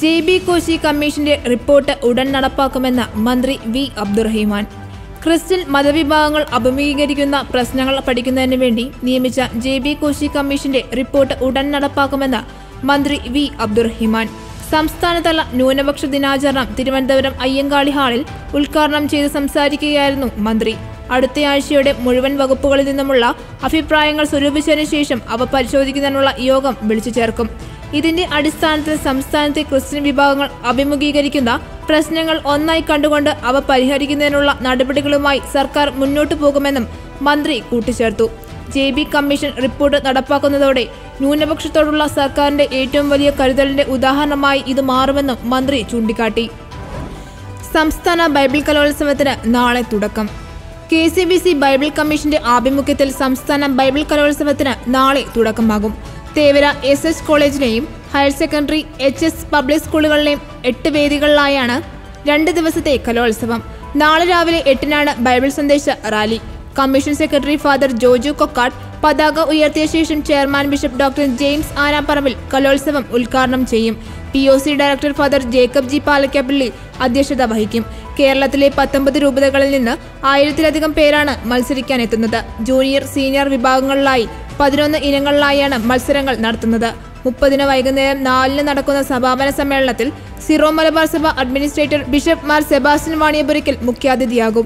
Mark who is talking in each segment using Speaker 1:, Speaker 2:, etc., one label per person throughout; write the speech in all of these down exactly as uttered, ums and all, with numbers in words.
Speaker 1: J B Koshy കമ്മീഷന്റെ report ഉടൻ നടപ്പാക്കുമെന്ന് മന്ത്രി വി അബ്ദുറഹിമാൻ. ക്രിസ്ത്യൻ മതവിഭാഗങ്ങൾ അഭിമുഖീകരിക്കുന്ന പ്രശ്നങ്ങൾ പഠിക്കുന്നതിന് വേണ്ടി നിയമിച്ച ജെ ബി കോശി കമ്മീഷന്റെ റിപ്പോർട്ട് ഉടൻ നടപ്പാക്കുമെന്ന് മന്ത്രി വി അബ്ദുറഹിമാൻ സംസ്ഥാനതല ന്യൂനപക്ഷ ദിനാചരണം തിരുവനന്തപുരം അയ്യങ്കാളി ഹാളിൽ ഉദ്ഘാടനം ചെയ്ത് സംസാരിക്കുകയായിരുന്നു മന്ത്രി. അടുത്തയാഴ്ചയോടെ മുഴുവൻ വകുപ്പുകളിൽ നിന്നുമുള്ള അഭിപ്രായങ്ങൾ സ്വരൂപിച്ചതിനു ശേഷം അവ പരിശോധിക്കുന്നതിനുള്ള യോഗം വിളിച്ചു ചേർക്കും. ഇതിന്റെ അടിസ്ഥാനത്തിൽ സംസ്ഥാനത്തെ ക്രിസ്ത്യൻ വിഭാഗങ്ങൾ അഭിമുഖീകരിക്കുന്ന പ്രശ്നങ്ങൾ ഒന്നായി കണ്ടുകൊണ്ട് അവ പരിഹരിക്കുന്നതിനുള്ള നടപടികളുമായി സർക്കാർ മുന്നോട്ടു പോകുമെന്നും മന്ത്രി കൂട്ടിച്ചേർത്തു. ജെ ബി കമ്മീഷൻ റിപ്പോർട്ട് നടപ്പാക്കുന്നതോടെ ന്യൂനപക്ഷത്തോടുള്ള സർക്കാരിന്റെ ഏറ്റവും വലിയ കരുതലിന്റെ ഉദാഹരണമായി ഇത് മാറുമെന്നും മന്ത്രി ചൂണ്ടിക്കാട്ടി. സംസ്ഥാന ബൈബിൾ കലോത്സവത്തിന് നാളെ തുടക്കം. K C B C Bible കമ്മീഷന്റെ ആഭിമുഖ്യത്തിൽ സംസ്ഥാന ബൈബിൾ കലോത്സവത്തിന് നാളെ തുടക്കമാകും. തേവര എസ് എച്ച് കോളേജിലെയും higher secondary H S public സ്കൂളുകളിലെയും എട്ട് വേദികളിലായാണ് രണ്ട് ദിവസത്തെ കലോത്സവം. നാളെ രാവിലെ എട്ടിനാണ് ബൈബിൾ സന്ദേശ റാലി. Commission secretary father Joju Kokkat പതാക ഉയർത്തിയ ശേഷം chairman bishop doctor James Anaparambil കലോത്സവം ഉദ്ഘാടനം ചെയ്യും. P O C director father Jacob G Palakkappilly അധ്യക്ഷത വഹിക്കും. കേരളത്തിലെ പത്തൊമ്പത് രൂപതകളിൽ നിന്ന് ആയിരത്തിലധികം പേരാണ് മത്സരിക്കാനെത്തുന്നത്. ജൂനിയർ സീനിയർ വിഭാഗങ്ങളിലായി പതിനൊന്ന് ഇനങ്ങളിലായാണ് മത്സരങ്ങൾ നടത്തുന്നത്. മുപ്പതിന് വൈകുന്നേരം നാലിന് നടക്കുന്ന സമാപന സമ്മേളനത്തിൽ Syro Malabar Sabha administrator bishop Mar Sebastian Vaniyapurackal മുഖ്യാതിഥിയാകും.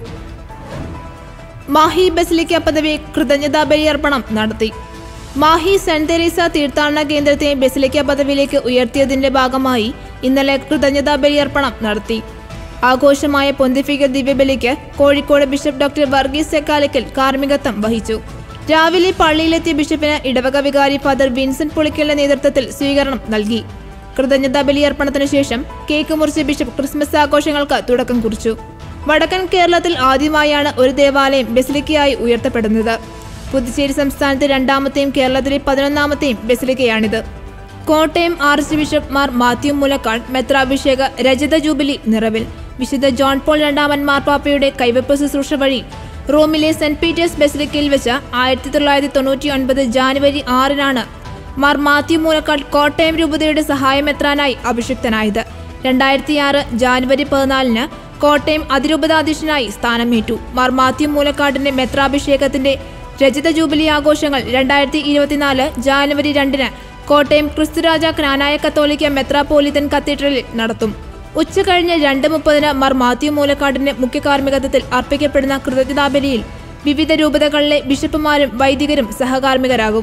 Speaker 1: മാഹി ബസിലിക്ക പദവി കൃതജ്ഞതാ ബലിയർപ്പണം നടത്തി. മാഹി സെന്റ് തെരേസ തീർത്ഥാടന കേന്ദ്രത്തെ ബസിലിക്ക പദവിയിലേക്ക് ഉയർത്തിയതിന്റെ ഭാഗമായി ഇന്നലെ കൃതജ്ഞതാ ബലിയർപ്പണം നടത്തി. ആഘോഷമായ പൊന്തിഫിക്കൽ ദിവ്യബലിക്ക് കോഴിക്കോട് ബിഷപ്പ് ഡോക്ടർ വർഗീസ് സെക്കാലക്കൽ കാർമ്മികത്വം വഹിച്ചു. രാവിലെ പള്ളിയിലെത്തിയ ബിഷപ്പിന് ഇടവക വികാരി ഫാദർ വിൻസെന്റ് പുളിക്കലിന്റെ നേതൃത്വത്തിൽ സ്വീകരണം നൽകി. കൃതജ്ഞതാ ബലിയർപ്പണത്തിനു ശേഷം കേക്ക് മുറിച്ച് ബിഷപ്പ് ക്രിസ്മസ് ആഘോഷങ്ങൾക്ക് തുടക്കം കുറിച്ചു. വടക്കൻ കേരളത്തിൽ ആദ്യമായാണ് ഒരു ദേവാലയം ബസിലിക്കയായി ഉയർത്തപ്പെടുന്നത്. പുതുച്ചേരി സംസ്ഥാനത്തെ രണ്ടാമത്തെയും കേരളത്തിലെ പതിനൊന്നാമത്തെയും ബസിലിക്കയാണിത്. കോട്ടയം ആർച്ച് ബിഷപ്പ് മാർ മാത്യു മുലക്കാട് മെത്രാഭിഷേക രജത ജൂബിലി നിറവിൽ. വിശുദ്ധ ജോൺ പോൾ രണ്ടാമൻ മാർപ്പാപ്പയുടെ കൈവെപ്പ് ശുശ്രൂഷ വഴി റോമിലെ സെന്റ് പീറ്റേഴ്സ് ബസിലിക്കയിൽ വെച്ച് ആയിരത്തി തൊള്ളായിരത്തി തൊണ്ണൂറ്റി ഒൻപത് ജാനുവരി ആറിനാണ് മാർ മാത്യു മൂലക്കാട് കോട്ടയം രൂപതയുടെ സഹായമെത്രാനായി അഭിഷിക്തനായത്. രണ്ടായിരത്തി ആറ് ജാനുവരി പതിനാലിന് കോട്ടയം അതിരൂപതാധ്യക്ഷനായി സ്ഥാനമേറ്റു. മാർ മാത്യു മൂലക്കാടിന്റെ മെത്രാഭിഷേകത്തിന്റെ രജത ജൂബിലി ആഘോഷങ്ങൾ രണ്ടായിരത്തി ഇരുപത്തിനാല് ജാനുവരി രണ്ടിന് കോട്ടയം ക്രിസ്തുരാജ ക്നാനായ കത്തോലിക്ക മെത്രാപോലിത്തൻ കത്തീഡ്രലിൽ നടത്തും. ഉച്ച കഴിഞ്ഞ് രണ്ട് മുപ്പതിന് മാർ മാത്യു മൂലക്കാടിന്റെ മുഖ്യ കാർമ്മികത്വത്തിൽ അർപ്പിക്കപ്പെടുന്ന കൃതജ്ഞതാബലിയിൽ വിവിധ രൂപതകളിലെ ബിഷപ്പുമാരും വൈദികരും സഹകാർമ്മികരാകും.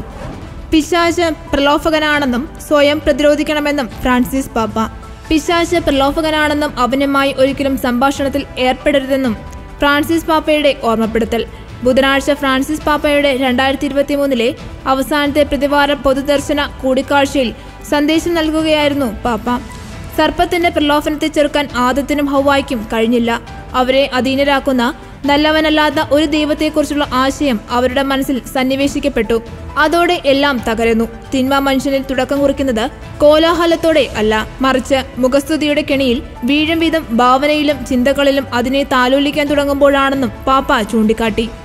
Speaker 1: പിശാച് പ്രലോഭകനാണെന്നും സ്വയം പ്രതിരോധിക്കണമെന്നും ഫ്രാൻസിസ് പാപ്പ. പിശാച് പ്രലോഭകനാണെന്നും അവനുമായി ഒരിക്കലും സംഭാഷണത്തിൽ ഏർപ്പെടരുതെന്നും ഫ്രാൻസിസ് പാപ്പയുടെ ഓർമ്മപ്പെടുത്തൽ. ബുധനാഴ്ച ഫ്രാൻസിസ് പാപ്പയുടെ രണ്ടായിരത്തി ഇരുപത്തി മൂന്നിലെ അവസാനത്തെ പ്രതിവാര പൊതുദർശന കൂടിക്കാഴ്ചയിൽ സന്ദേശം നൽകുകയായിരുന്നു പാപ്പ. സർപ്പത്തിന്റെ പ്രലോഭനത്തെ ചെറുക്കാൻ ആദത്തിനും ഹൗവായ്ക്കും കഴിഞ്ഞില്ല. അവരെ അധീനരാക്കുന്ന നല്ലവനല്ലാത്ത ഒരു ദൈവത്തെക്കുറിച്ചുള്ള ആശയം അവരുടെ മനസ്സിൽ സന്നിവേശിക്കപ്പെട്ടു. അതോടെ എല്ലാം തകരുന്നു. തിന്മ മനുഷ്യനിൽ തുടക്കം കുറിക്കുന്നത് കോലാഹലത്തോടെ അല്ല, മറിച്ച് മുഖസ്തുതിയുടെ കെണിയിൽ വീഴും വിധം ഭാവനയിലും ചിന്തകളിലും അതിനെ താലോലിക്കാൻ തുടങ്ങുമ്പോഴാണെന്നും പാപ്പ ചൂണ്ടിക്കാട്ടി.